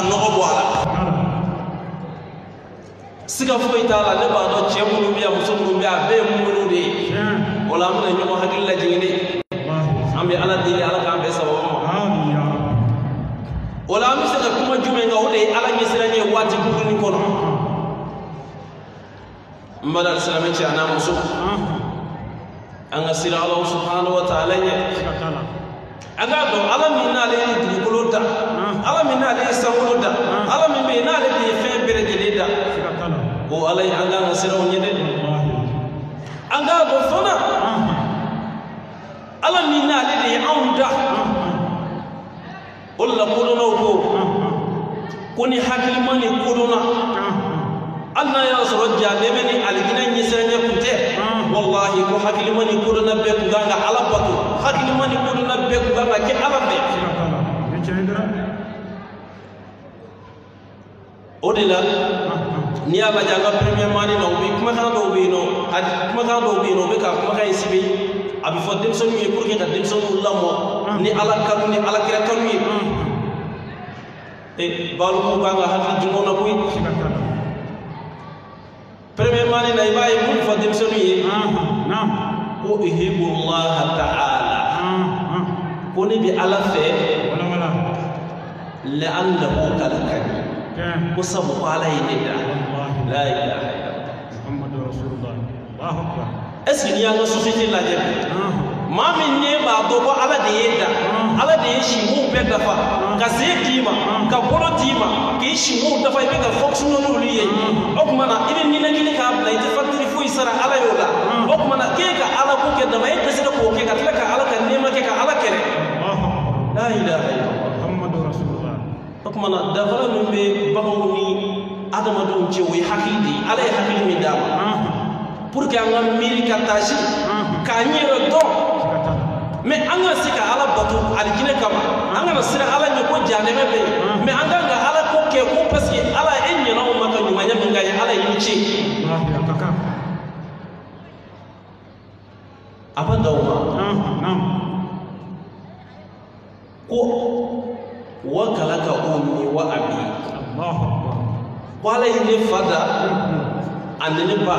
nɔgɔ bɔ a la siga foyi t'a la ne b'a dɔn cɛ minnu bɛ yan muso minnu bɛ yan a bɛɛ ye munumunu de ye o la an bɛna ɲɔgɔn hakili lajigin de an bɛ ala deli ala k'an bɛɛ sababu ma o la an bɛ se ka kuma jumɛn kan o de ye ala ɲɛsiranɲɛ ye waati kuruni kɔnɔ n b'a dɔn silamɛ cɛ a n'a muso an ka siran ala subhanahu wa ta'ala ɲɛ an k'a dɔn ala min n'ale ye dugukolo da ala min n'ale ye sankolo da ala min bɛ yen n'ale de ye fɛn bɛɛ lajɛlen da o ala ye an k'an ka siranw ɲɛ dɛ an k'a dɔn fana ala min n'ale de ye anw da o de la kodɔnnaw ko ni hakilima ni kodɔnna hali n'a y'a sɔrɔ jaa bɛ ni alijinɛ ɲɛsiranɲɛ kun tɛ wallahi ko hakilima ni kodɔnna bɛɛ kun kan ka ala bato hakilima ni kodɔnna bɛɛ kun kan ka kɛ ala fɛ o de la n'i y'a lajɛ an ka premier mani na u bɛ kumakan dɔw bɛ yen nɔ kumakan dɔw bɛ yen nɔ u bɛ ka kumakan in sɛbɛn a bɛ fɔ denmisɛnninw ye pour que ka denmisɛnninw lamɔ ni ala kanu ni alakira kanu ye baluku kan ka hakili jigin o la koyi premier mani na i b'a ye mun fɔ denmisɛnninw ye ko ihibulaha ta'ala ko ne bɛ ala fɛ la'annahu khalaqani ko sabu ko ala ye ne da la ilaha illallah muhammadu rasulullah allahu akbar est ce que ni an ka société lajɛ maa min ne b'a dɔn ko ala de ye da ala de ye simuw bɛɛ dafa ka sen d'i ma ka bolo d'i ma k'i simuw dafa i bɛ ka fonctionner n'olu ye o tuma na i bɛ ninakili k'a bila i tɛ facture foyi sara ala y'o la o tuma na k'e ka ala ko kɛ dama e tɛ se ka k'o kɛ ka tila ka ala ka nɛɛma kɛ ka ala kɛlɛ la ilaha illallah muhammadu rasulullah o tuma na dafara min bɛ baganw ni adamadenw cɛ o ye hakili de ye ala ye hakili min d'a ma pour que an ka miiri ka taasi k'an yɛrɛ dɔn mais an ka se ka ala bato alijinɛ kama an kana siran ala ɲɛ ko janɛmɛ bɛ yen mais an kan ka ala ko kɛ ko parce que ala e ɲɛna o ma ka ɲumanya min k'a ye ala y'i ci a b'a da o ma ko wa kalaka ummi wa abi ko ala ye ne fa da ani ne ba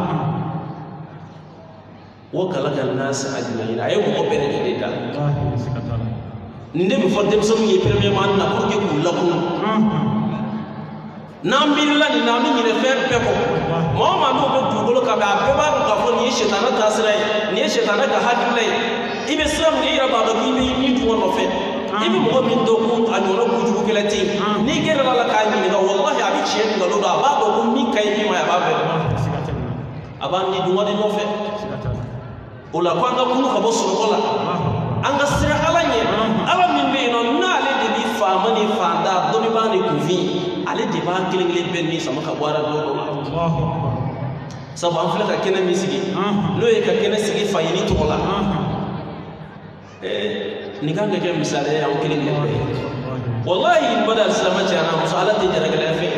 wa kalaka nasi ajmain a ye mɔgɔ bɛɛ lajɛlen da nin de bɛ fɔ denmisɛnninw ye premièrement na pour que k'u lakunu n'an miirila nin na an bɛ ɲinɛ fɛn bɛɛ kɔ maa o maa n'o bɛ dugukolo kan a bɛɛ b'a dɔn k'a fɔ nin ye sitana taasira ye nin ye sitana ka hakilila ye i bɛ siran min i yɛrɛ b'a dɔn k'i bɛ ni dugɔ nɔfɛ i bɛ mɔgɔ min dɔn ko a ɲɔgɔnna kojugukɛla tɛ yen n'i gɛrɛ la k'a ɲininka walahi a bɛ tiɲɛ nkalon dɔn a b'a dɔn ko min ka ɲi min ma a b'a bɛɛ dɔn a b'a ni dungɔ de nɔfɛ o la ko an ka kunu ka bɔ sunɔgɔ la an ka siran ala ɲɛ ala min bɛ yen nɔ n'ale de bɛ faama ni fanda dɔnnibaa ni kunfin ale de b'a kelen kelen bɛɛ ni sama ka bɔ ala dɔ la sabu an filɛ ka kɛnɛ min sigi n'o ye ka kɛnɛ sigi fa yini tɔgɔ la nin kan ka kɛ misaliya ye an kelen kelen bɛɛ wallahi n bada silamɛ cɛ n'a muso ala tɛ jaragɛlɛya fɛ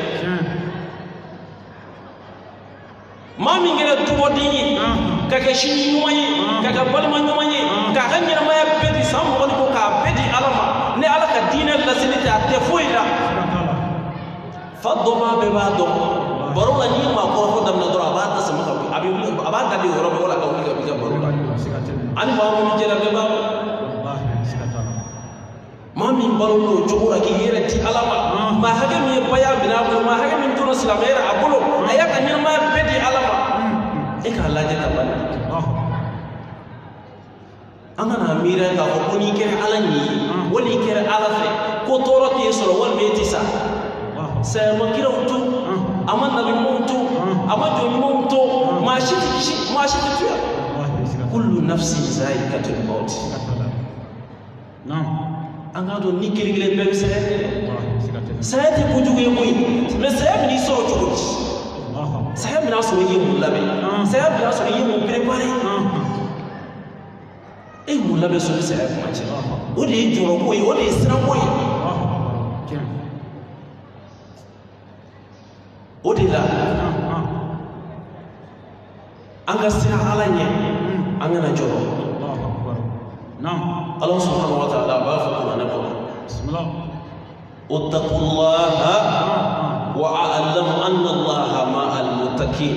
maa min kɛra dubɔden ye ka kɛ sini ɲuman ye ka kɛ balima ɲuman ye k'a ka ɲɛnamaya bɛɛ di san mugan ni kɔ k'a bɛɛ di ala ma ni ala ka diinɛ laseli tɛ a tɛ foyi la fa dɔnbaa bɛɛ b'a dɔn baro la n'i maa kɔrɔfɔ daminɛ dɔrɔn a b'a ta sama ka wuli a b'a da di yɔrɔ bɛɛ wala ka wuli ka b'i ka baro la ani maa minnu jɛra bɛɛ b'a dɔn maa min balo n'o cogo la k'i yɛrɛ di ala ma maa hakɛ min ye baya minɛ a bolo maa hakɛ min tora silamɛya a bolo a y'a ka ɲɛnamaya bɛɛ di ala ma e k'a lajɛ ka bali an kana miiri k'a fɔ ko n'i kɛra ala ɲɛ ye wali i kɛra ala fɛ ko tɔɔrɔ t'e sɔrɔ walima e tɛ sa sayama kiraw to a ma nabi ɲumanw to a ma jɔn ɲumanw to maa si tɛ kisi maa si tɛ tuya kullu nafsin za'iqatul maut an k'a dɔn ni kelen kelen bɛɛ bɛ saya kɛ saya tɛ kojugu ye koyi mais saya bɛ n'i sɔrɔ cogo di saya bɛna sɔrɔ i ye mun labɛn saya bɛna sɔrɔ i ye mun préparé e ye mun labɛn sɔrɔ saya kuma cɛ o de ye jɔrɔko ye o de ye siranko ye o de la an ka siran ala ɲɛ an kana jɔrɔ Allah subhanahu wa ta'ala b'a fɔ kuranɛ kɔnɔ اتقوا الله واعلم ان الله مع المتقين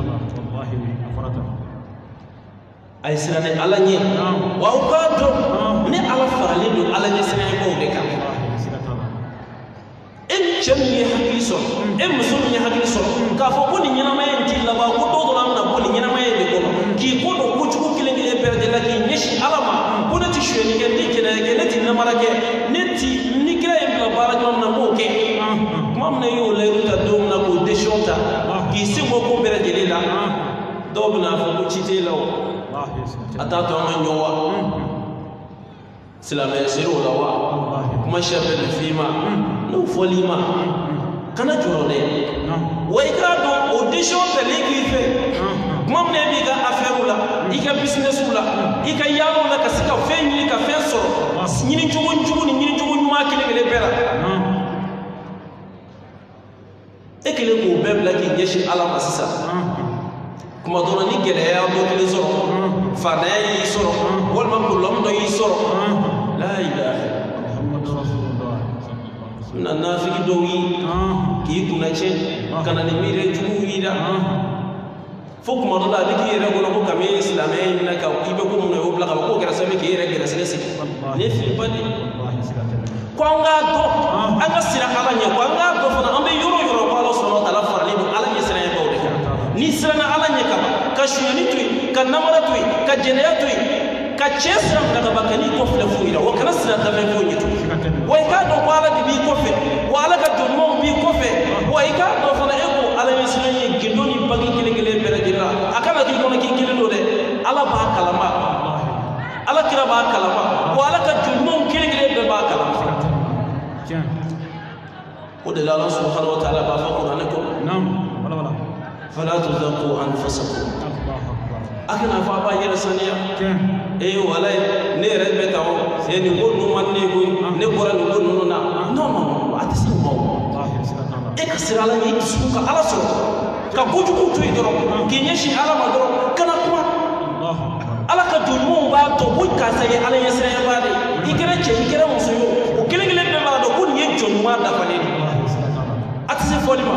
ay sirane ala ñe waaw ka do ne ala farali do ala ñe sirane ko de kam en chami hakki so en musul ñe hakki so ka fo ko ni ñina may ti la ba ko do do na ko ni ñina may de ko ki ko do ko ci kile ngile perde la ki ñeshi alama ko na ti shweni ke ni kele ke ne ti na marake ne ti ni kila en la bara ñom na mo ke mam na yo le ta do na ko de shonta ki si mo ko perde le la do na fo ko ci te law atato man yowa silama yasiru lawa kuma shabel fima no folima kana jorode way ka do audition de l'équipe mom ne bi ga affaire la ika business la ika yalo la ka sika fenyi ka fen so nyini jogo ni ma kile kele bera ekele ko bebla ki yeshi ala masisa kuma dona ni gele ya do kile so fana yi soro walma problem do yi soro la ilaha muhammadur rasulullah sunna nafiki do yi ki kuna che kana ni mire jugu yi da fo kuma do la de ki yere ko kame islamé na ka ibe ko mun yo bla ka ko kera sabe ki yere kera sese ne fi bani ko nga do anga sira ala nya ko nga do fana ambe yoro ko Allah subhanahu wa ta'ala farali do ala nya sira ya bawde ni sira na ala nya ka shuyani tu ka namara tu ka jeneya tu ka chesra daga bakani ko fle fuira wa kana sira da me ko nyitu wa ka do wala di bi ko fe wala ka do mo bi ko fe wa ka do fana eko ala mi sira ni gindoni bagi kile bere jira akana ki ko ki kile do de ala ba kalama ala kira ba kalama wala ka do mo kile be ba kalama o de la Allah subhanahu wa ta'ala ba fa Qur'an ko nam wala fala tuzaqu anfusakum akana fa ba yela saniya wala ne rebe tawo e ni gonu man ne ko ne bora ni gonu na no atisi mo e ka sira la ni suka ala so ka buju ku tuyi doro ki nyeshi ala ma doro kana kuma ala ka dumu ba to bu ka sai ala yesra ya ba de ikere che ikere muso yo o kele kele be ba do kun ye jonu ma da fa ne atisi folima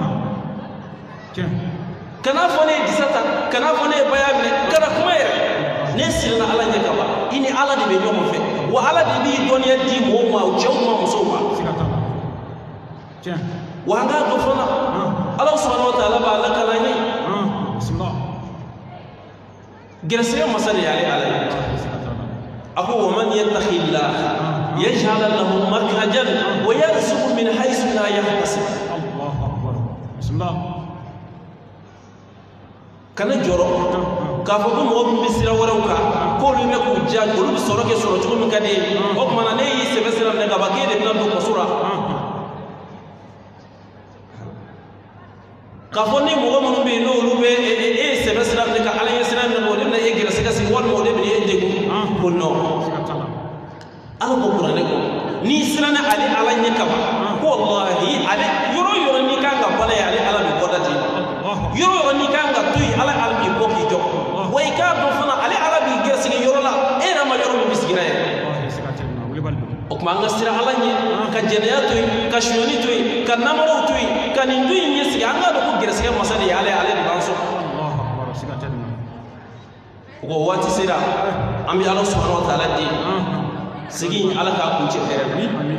kana fone disata kana fone bayable kana kuma yere ne sirna ala nya kaba ini ala de be nyomo fe wa ala de bi doniya di mo ma o chew ma muso ma wa ga ko fona Allah subhanahu wa ta'ala ba la kala ni bismillah gerse masali ali ala aku wa man yattaqillah yaj'al lahu makhrajan wa yarzuqhu min haythu la yahtasib Allahu akbar bismillah kana joro ka fo ko mo bi sira waraw ka ko lu me ko jaan ko lu soro ke soro to min kade o mana ne yi se besira ne ga bakede min do ko sura ka fo ni mo mo be no lu be se besira ne ka ala yesira ne ko ne e gira se ka si wal mo de be e degu ko no ala ko qur'an ko ni sira na ali ala nya ka ko wallahi ali yoro ni ka ga bala ya ali ala bi bodati yoro ni ka ga tuy ala albi ko ki jok way ka do fana ali arabi gersi yoro la era ma yoro misgira ya o ma ngasira ala ni ka jeneya tuy ka shoni tuy ka namaro tuy ka ni tuy ni si anga do ko gersi masali ale di banso Allahu akbar sigatenna ko wati sira ambi Allah subhanahu wa ta'ala di sigi ala ka ku ci fere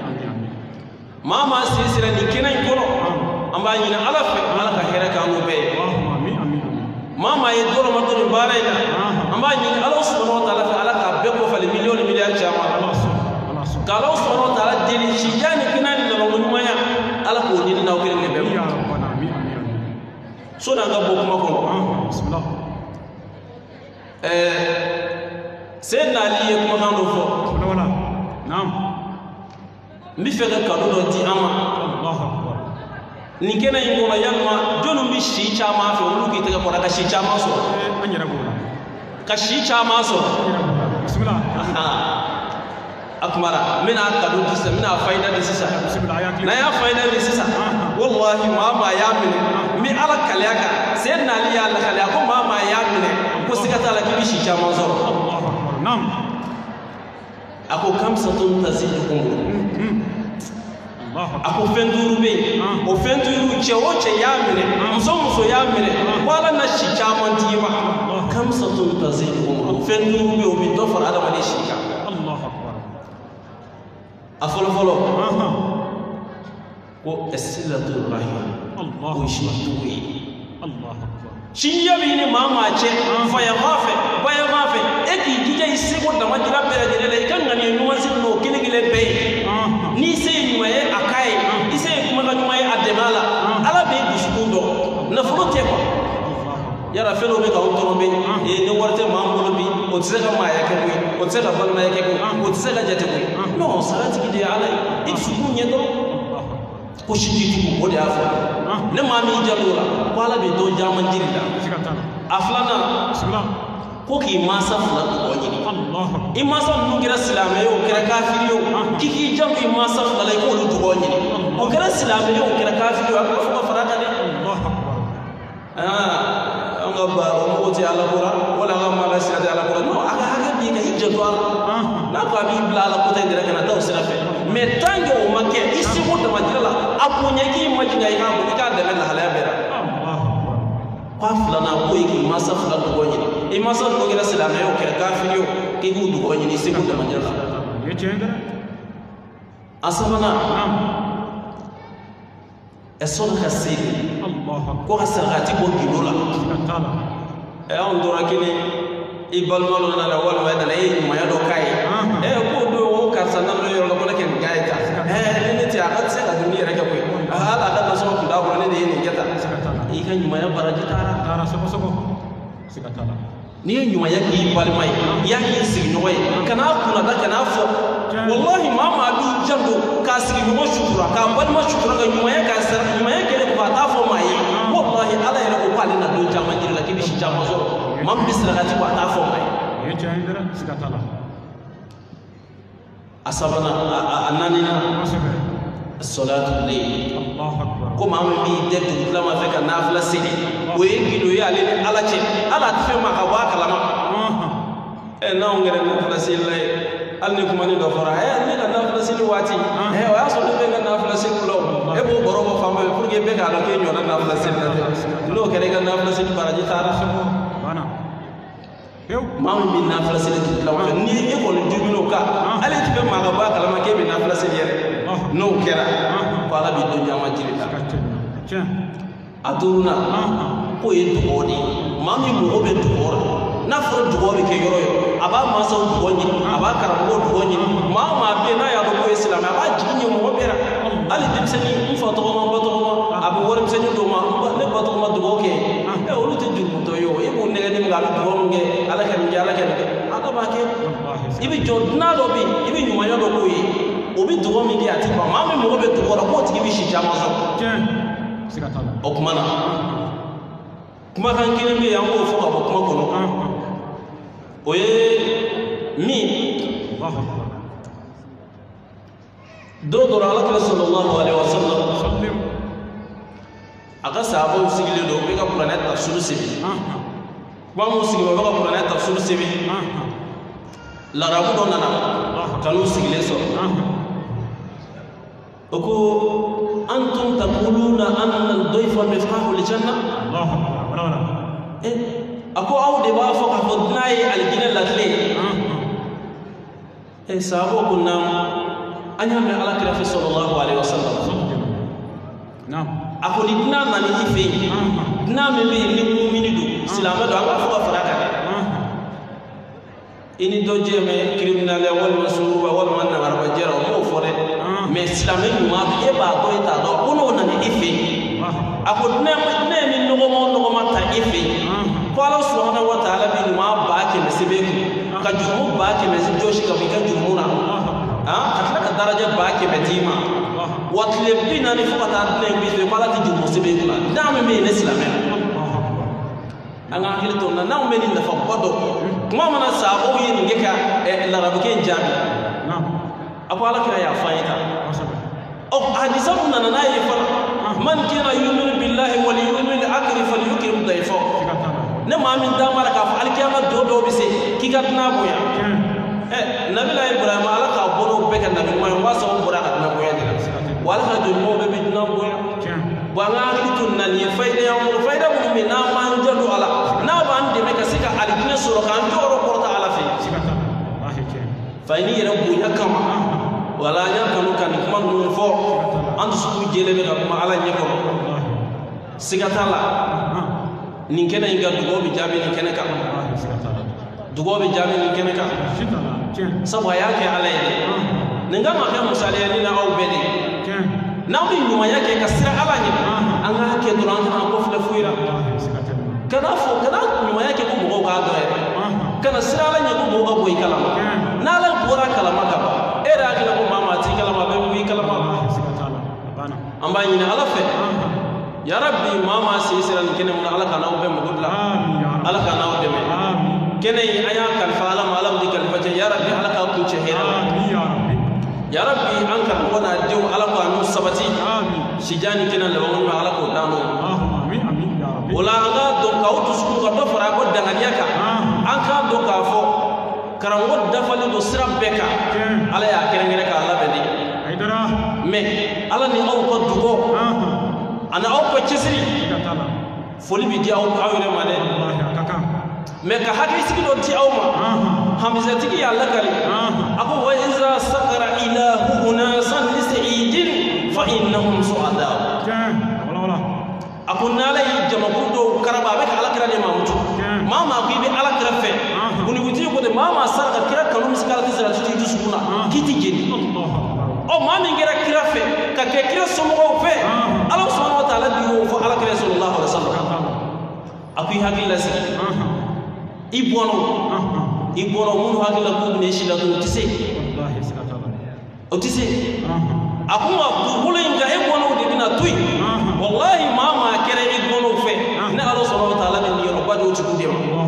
mama sira ni kenan kono amba ni ala fe ala ka here ka no be mama ye doro ma doro baraina amba ni Allah subhanahu wa ta'ala ala ka be ko fali million milliard chama ka Allah subhanahu wa ta'ala deli shi jani kinani na mo maya ala ko ni na ko ne be so na ga bo kuma ko bismillah sayyidina ali ye kuma kan do fo wala naam mi fe ka do di ama Allahu akbar ni kena ingoma yalma jonu bi shi chama fe wulu ki tega ko ka shi chama so anyara gola ka shi chama so bismillah akmara mina kadu disa mina faida disa bismillah na ya faida disa wallahi mama ya min mi ala kalyaka sayyidina ali ya ala kalyaka ko mama ya min ko sigata la ki shi chama so Allahu akbar nam ako kamsatun tazidukum ako fenduru be o fenduru che o che ya mire muso ya mire wala na shi chaman diwa kam satun tazidu fenduru be o bi to far adam ne shi ka Allahu akbar afolo ko asilatul rahim Allahu shituwi Allahu akbar shi yabi ni mama che fa ya gafe eki gije isigo da majira pera jere kan ngani nuwansi no kinigile be ni se nyumaye akai ise kuma ga nyumaye ademala ala be duskundo na fulote ko yara felo be ka onto be e ne warte mambo bi o tsega ma yake ko o tsega balma yake ko o tsega jate ko no salati gide ala iksuku nyedo ko shiti ko de afa ne mami jalura ko ala be do jaman jirida aflana bismillah ko ki masa fula ko nyini Allah i masa nu kira silame yo kira kafiri yo kiki jam i masa fula lay ko lu ko nyini o kira silame yo kira kafiri yo aka fuka faraka de Allah anga ba o ti ala qura wala nga ma la sirati ala qura no aga bi ka hijja to na ko bi bla la ko te dira kana taw sira fe mais tango o makke isi ko da majira apunya ki majina i ha ko ka da la hala bera kwa fulana ko yi masa fulana ko nyini e masa ko gira silama yo kira kafiri yo ke gudu ko nyini siku da manjala ye chenga asabana eson khasiri Allah ko hasagati ko gidola tala e on dora kini ibal malo na la wala wa da e ma ya do kai e ko do o ka sanan lo yo ko na ken gaita ni ti akat se ka duniya rake ko ala ka da so ko da ko ne ni geta ikan nyuma ya baraji tara soko sikatala ni nyuma ya ki palmai ya ki sigi noy kana kula da kana fo wallahi mama bi jando ka sigi no shukura ka balma shukura ga nyuma ya ka sar nyuma ya kele ko ta fo mai wallahi ala ya ko pali na do jama jira la kibi shi jama zo mam bisra ga ti ko ta fo mai ye chandra sikatala asabana ananina الصلاة الليل الله أكبر كم عم بيدك لما فيك نافلة سيدي ويجي له يالين على شيء على تفهم كواك لما نعم غير نافلة سيدي أنكم أني دفرة أني نافلة سيدي واتي وياسو نبيك نافلة سيدي لو أبو بروبا فما يفرق بيك على كين يونا نافلة سيدي لو كريك نافلة سيدي براجي تارا بانا mamu min nafla sele ti lawa ni e ko ni dubino ka ale ti be maga ba kala ma ke be nafla sele yere no kera ko ala bi do jama jiri ta aduruna ko e dugodi mami mo be dugora na fro dugori ke yoro yo aba ma so dugoni aba karam ko dugoni ma be na ya ko islam aba jinni mo bera ali dimsani fa to ma ba to ma abu worim sani do ma ne ba to ma dugo ke e olu te jurmu to yo e mo ne ne ngal dugo nge ala kan jala kan aka ba ke ibi jodna do bi ibi nyuma yo do ko yi obi dugo mi di ati ba ma me mo be dugo ra ko ti bi shi jama so sikatala o kuma na kuma kan kini mi ya ngo fo ka bo kuma kono o ye mi do ala kala sallallahu alaihi wasallam aka sahaba usigile do be ka planet tafsir sibi wa mo sigile be ka planet tafsir sibi la rabu do nana kanu sigile so oko antum taquluna anna al-dayfa miftahu al-janna Allahu akbar ako awde ba fa ka fodnay al-jinna latle sahaba kunna anya me ala kira fi sallallahu alaihi wasallam naam ako ni dina na ni ife dina me be ni mu'mini do silama do anga fa faraka ini do jeme criminal wal masuru wal man na arba jero mo fore mais silama ni ma e ba ko eta do kono na ni ife ako dina ni no ma ta ife ko ala subhanahu wa ta'ala bi ma ba ke mesibe ka jumu ba ke mesi joshi ka bi ka jumuna katika daraja baki metima watle bina ni fukata ne bize mala ti jumu sibe kula dame me ne silame anga hili to na naw meni na fa bodo kuma mana sabo yi ni ngeka la rabuke jabi apo ala kira ya faita o hadisa na na yi fa man kana yu'minu billahi wal yawmil akhir falyukrim dayfa ne ma min damara ka fa alkiyama do bise kikatna boya nabi la ibrahim ala ka bono be kan nabi mo wasa on bura ka na boya dina wala ka do mo be bidna bo wa ngaki tun nan ye fayda ya mo fayda mo mi na man jalu ala na ban de me ka sika alikine soro kan to ro porta ala fi fayni yera bu yakam wala nya kanu kan kuma nun fo andu su jele be kuma ala nyako sigatala nin kene inga dugo bi jabe nin kene ka dugo bi jabe nin kene ka sabu yake ala yele ninga ma kan musale ni na au bede na mi nyuma yake ka sira ala ni an ga ke duran kan ko fle fuira kana fo kana nyuma yake ko mo ka do kana sira ala ni ko mo ga boy kala na la bora kala ma ka era kala ko mama ti kala ma be wi kala ma amba ni ala fe ya rabbi mama sisira ni kene mun ala kana o be mo godla ala kana o de me kene aya kan fa ala malam di kan faje ya rabbi ala ka ku chehera ya rabbi an kan wana dew ala ko anu sabati sijani kene la won ma ala ko dano amin amin ya rabbi wala aga do ka utu su ko do fara ko dangania ka an ka do ka fo karango dafali do siram beka ala ya kene ngere ka ala be di aidara me ala ni aw ko dugo ana aw ko chisiri foli bi di aw awre mane me ka hakki sigi do ti aw ma hamza tigi yalla kali ako wa iza saqara ilahu unasan lis'idin fa innahum su'ada wala ako nala yi jamaku do karaba be ala kira de mamutu mama ko bi ala kira fe kuni wuti ko de mama sarka kira kanu miskala tisra tuti dusuna kiti jeni o mami ngira kira fe ka ke kira somo fe Allah subhanahu wa ta'ala bi fo ala kira sallallahu alaihi wasallam akui hakilla si ibono mun hakilla ko ne shi la ko tise wallahi sakatala o tise akuma bulo inga ibono de bina tuy wallahi mama kere ibono fe ne Allah subhanahu wa ta'ala ni yo bado ci kunde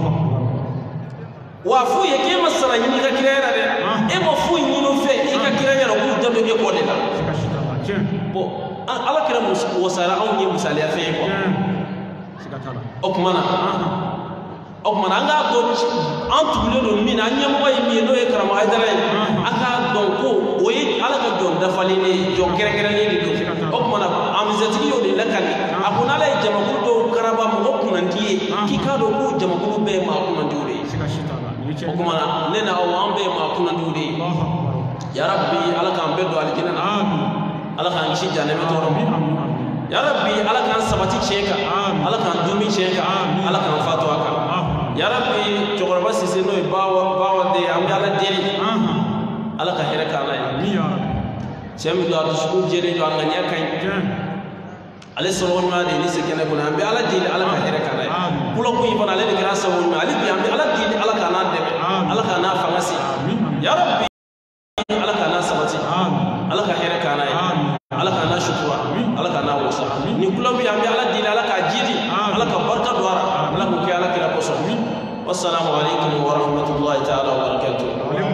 wa fu ye ke masara ni ka kira era de e mo fu ni no fe e ka kira era ko dado e ko de la bo ala kira wasara on ni misali ya fe ko okmana anga do an tubule do min an nyamo yi mi no e karama haydara aka don ko oyi ala ka don dafali ne jo kere kere ne do okmana amizati yo de lakali akuna la jama ko do karaba mo okuna ndiye ki ka do ko jama ko be ma okuna ndiure okmana nena o ambe ma okuna ndiure ya rabbi ala ka ambe do aljina amin ala ka ngi janebe to rabbi ya rabbi ala kan sabati cheka ala kan dumi cheka ala kan fatu aka ya rabbi jogorba sise no bawa de am ala deli ala ka hera kala ya rabbi semi do adu shukur jere do anganya kan ale solon ma de ni se kene ko ambe ala deli ala ka hera kala pulo ko yibana ale de grasa won ma ale bi ambe ala deli ala ka na de ala ka na fangasi ya rabbi ala ka na sabati ala ka hera kala ala ka na shukura ala ka na wasa ni kulo bi ambe ala deli ala ka jidi ala ka barka duara ala ko ke ala kira ko so wassalamu alaikum wa rahmatullahi ta'ala wa barakatuh.